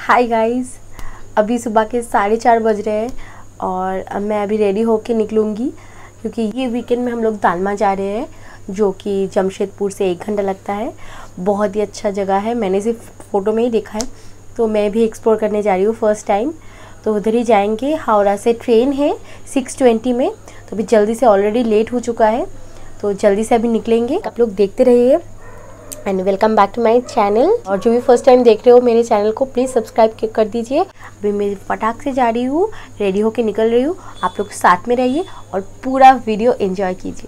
Hi guys, अभी सुबह के 4:30 बज रहे हैं और मैं अभी रेडी होके निकलूँगी क्योंकि ये वीकेंड में हम लोग दालमा जा रहे हैं जो कि जमशेदपुर से 1 घंटा लगता है। बहुत ही अच्छा जगह है, मैंने सिर्फ फ़ोटो में ही देखा है, तो मैं भी एक्सप्लोर करने जा रही हूँ फर्स्ट टाइम। तो उधर ही जाएंगे। हावड़ा से ट्रेन है 6:20 में, तो अभी जल्दी से ऑलरेडी लेट हो चुका है, तो जल्दी से अभी निकलेंगे। आप लोग देखते रहिए and welcome back to my channel. और जो भी फर्स्ट टाइम देख रहे हो मेरे चैनल को प्लीज़ सब्सक्राइब कर दीजिए। अभी मैं फटाक से जा रही हूँ, रेडी होके निकल रही हूँ। आप लोग साथ में रहिए और पूरा वीडियो एंजॉय कीजिए।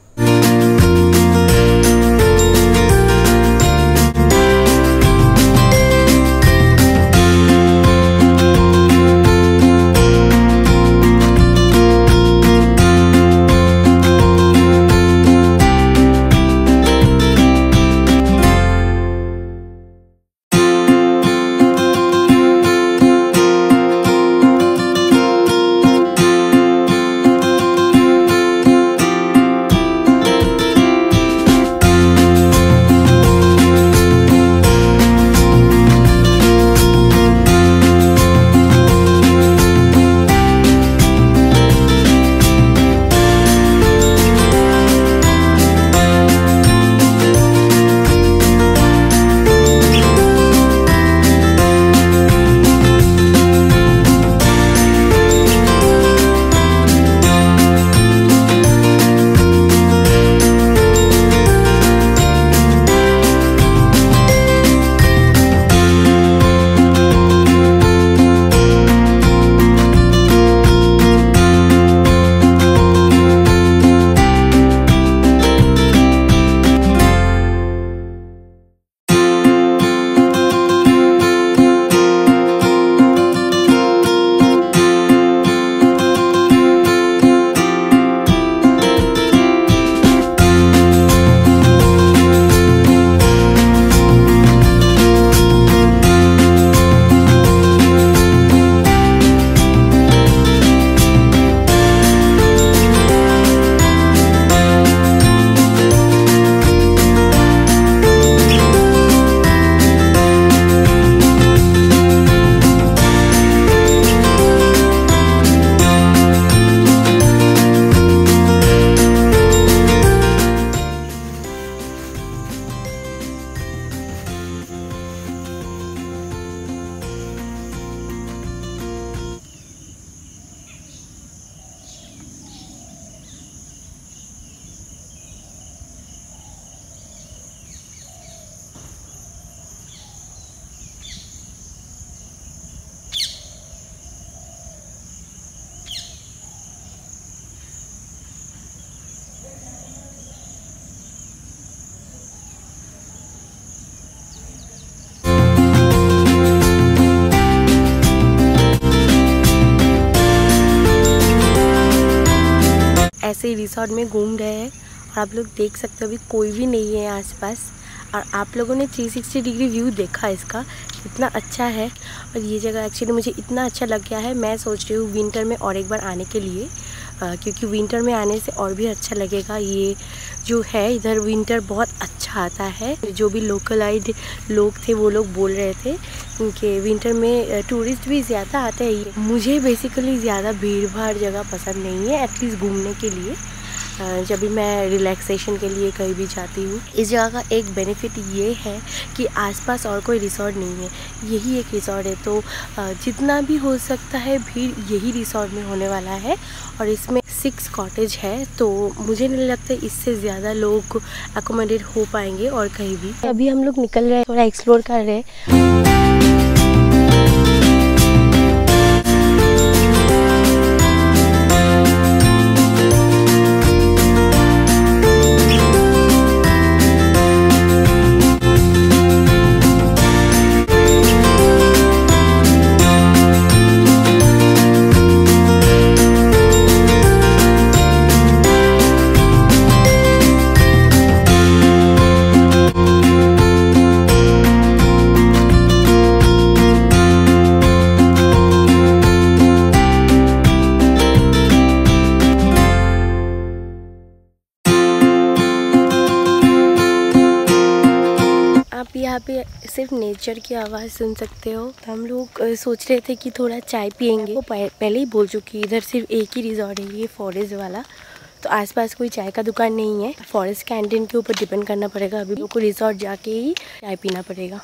ऐसे ही रिसोर्ट में घूम रहे हैं और आप लोग देख सकते हो अभी कोई भी नहीं है आसपास। और आप लोगों ने 360 डिग्री व्यू देखा इसका, कितना अच्छा है। और ये जगह एक्चुअली मुझे इतना अच्छा लग गया है, मैं सोच रही हूँ विंटर में और एक बार आने के लिए, क्योंकि विंटर में आने से और भी अच्छा लगेगा। ये जो है इधर विंटर बहुत अच्छा आता है। जो भी लोकलाइड लोग थे वो लोग बोल रहे थे कि विंटर में टूरिस्ट भी ज़्यादा आते हैं। मुझे बेसिकली ज़्यादा भीड़ भाड़ जगह पसंद नहीं है, एटलीस्ट घूमने के लिए, जब भी मैं रिलैक्सेशन के लिए कहीं भी जाती हूँ। इस जगह का एक बेनिफिट ये है कि आसपास और कोई रिसोर्ट नहीं है, यही एक रिसोर्ट है। तो जितना भी हो सकता है भीड़ यही रिसोर्ट में होने वाला है। और इसमें 6 कॉटेज है, तो मुझे नहीं लगता इससे ज़्यादा लोग अकोमोडेट हो पाएंगे और कहीं भी। अभी हम लोग निकल रहे हैं, थोड़ा एक्सप्लोर कर रहे हैं। सिर्फ नेचर की आवाज़ सुन सकते हो। तो हम लोग सोच रहे थे कि थोड़ा चाय पियेंगे। वो पहले ही बोल चुकी, इधर सिर्फ एक ही रिजॉर्ट है, ये फॉरेस्ट वाला। तो आसपास कोई चाय का दुकान नहीं है। फॉरेस्ट कैंटीन के ऊपर डिपेंड करना पड़ेगा। अभी लोग को रिजॉर्ट जाके ही चाय पीना पड़ेगा।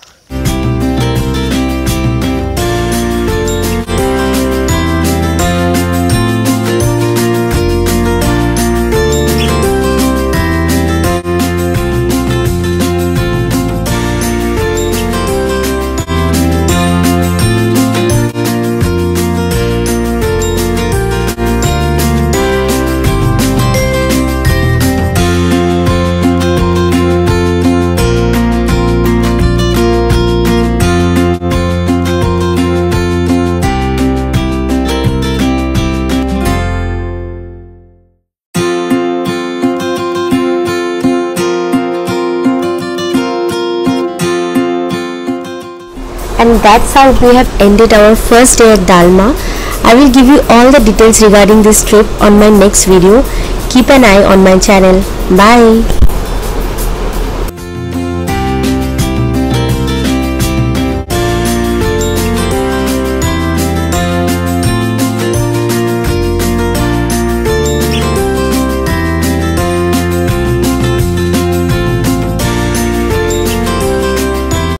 And that's how we have ended our first day at Dalma. I will give you all the details regarding this trip on my next video. Keep an eye on my channel. Bye.